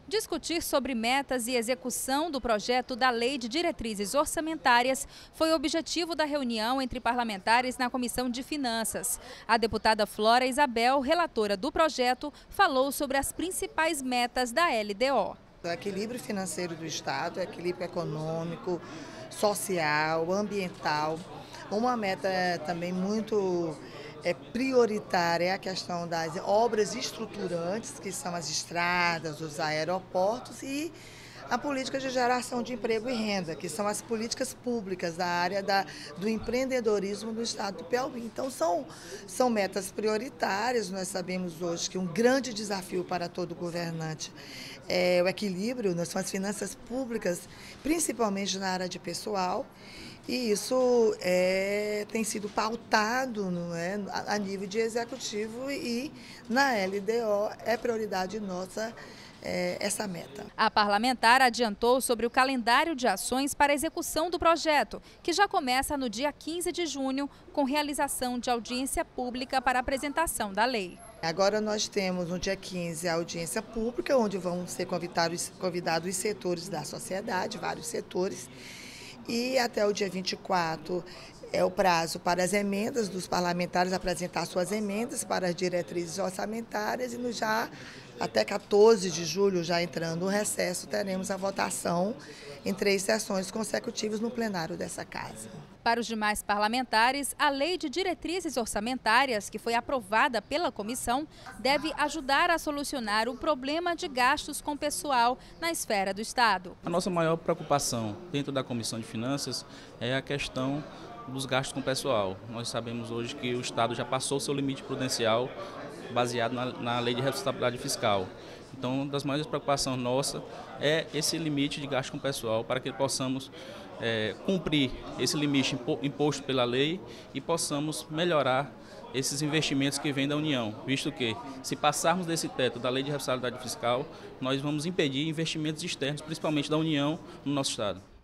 Discutir sobre metas e execução do projeto da Lei de Diretrizes Orçamentárias foi o objetivo da reunião entre parlamentares na Comissão de Finanças. A deputada Flora Isabel, relatora do projeto, falou sobre as principais metas da LDO. O equilíbrio financeiro do Estado, o equilíbrio econômico, social, ambiental. Uma meta também muito prioritária é a questão das obras estruturantes, que são as estradas, os aeroportos, e a política de geração de emprego e renda, que são as políticas públicas da área do empreendedorismo do Estado do Piauí. Então, são metas prioritárias. Nós sabemos hoje que um grande desafio para todo governante é o equilíbrio, são as finanças públicas, principalmente na área de pessoal. E isso tem sido pautado a nível de executivo e na LDO é prioridade nossa essa meta. A parlamentar adiantou sobre o calendário de ações para a execução do projeto, que já começa no dia 15 de junho, com realização de audiência pública para apresentação da lei. Agora nós temos no dia 15 a audiência pública, onde vão ser convidados os setores da sociedade, vários setores. E até o dia 24 é o prazo para as emendas dos parlamentares apresentar suas emendas para as diretrizes orçamentárias e até 14 de julho, já entrando no recesso, teremos a votação em 3 sessões consecutivas no plenário dessa casa. Para os demais parlamentares, a Lei de Diretrizes Orçamentárias, que foi aprovada pela comissão, deve ajudar a solucionar o problema de gastos com pessoal na esfera do Estado. A nossa maior preocupação dentro da Comissão de Finanças é a questão dos gastos com pessoal. Nós sabemos hoje que o Estado já passou o seu limite prudencial baseado na Lei de Responsabilidade Fiscal. Então, uma das maiores preocupações nossa é esse limite de gasto com pessoal, para que possamos cumprir esse limite imposto pela lei e possamos melhorar esses investimentos que vêm da União, visto que, se passarmos desse teto da Lei de Responsabilidade Fiscal, nós vamos impedir investimentos externos, principalmente da União, no nosso Estado.